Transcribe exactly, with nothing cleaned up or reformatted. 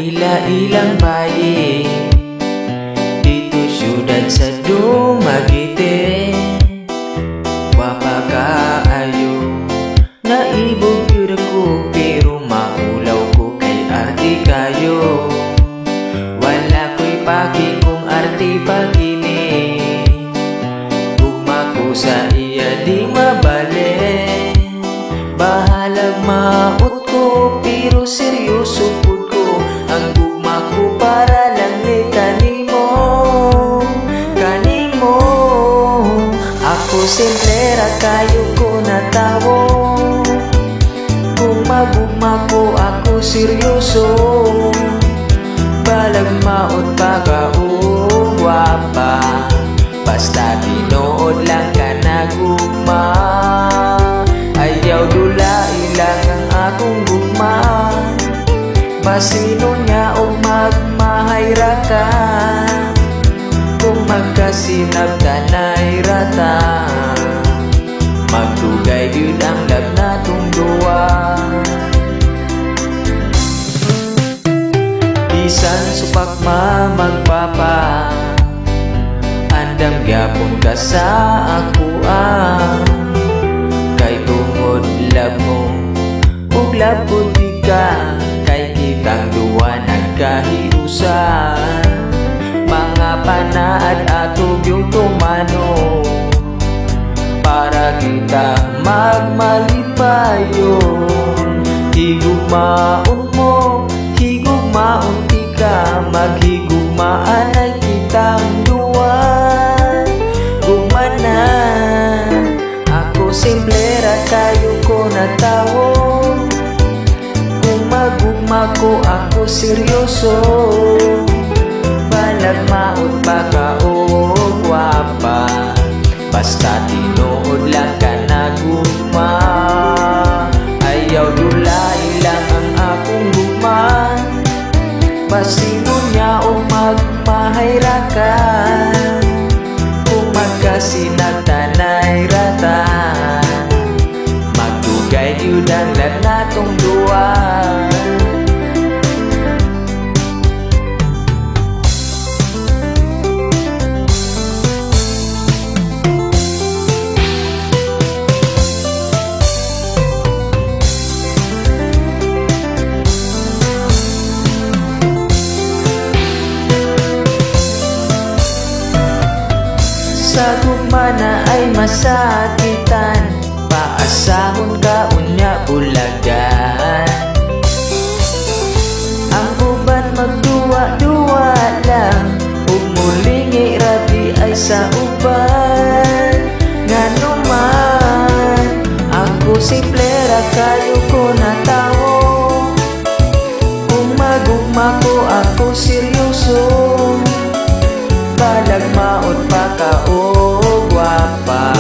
naila-ilang bayi dito syudad sa Dumaguete. Wapa kaayo naibog yun ako, pero maulaw ko kay arte kayo. Wala ko'y paki kung arte pagini, ugma ko sa iya di mabalik. Bahalag maot ko, pero seryoso pud ko. Ang gugma ko para lang ni kanimo, kanimo. Ako simple ra kayo ko na tawo, kung magugma ko ako seryoso. Balag maot pagaong wapa, basta tinood lang ka nagugma. Ayaw dulai lang ang akong gugma, masino niya o magmahay ra ka. Kung magkasinab tanay rata, magdugay yun ang lab natong duwa. Bisan supak ma magpapa, andam gyapon ka sa ako ah. Kay tungod lab mo ug labot di ka, kay kitang duwa nagkahiusan. Mga panaad atog yung tumano, para kita magmalipayon. Higugmaon mo, higugmaon tika, maghigugmaan ay kitang duwa. Gumanan ako simple ra kayo ko na tawo, kung magugma ko ako seryoso. Balag maot baka o gwapa, basta tinood lang ka nagugma. Ayaw dulay lang ang akong gugma, masino niya o magmahay ra ka. Kung magkasinag tanay rata, magdugay yun ang lag natong duwa. Sa gugma na ay masakitan, paasahon ka unya bulagan. Ang uban magduwa-duwa lang, ug mulingi rabi ay sa uban. Ngano man ako simple ra kayo ko na tawo, kung magugma ko ako seryoso. Balag maot pa ka o gwapa,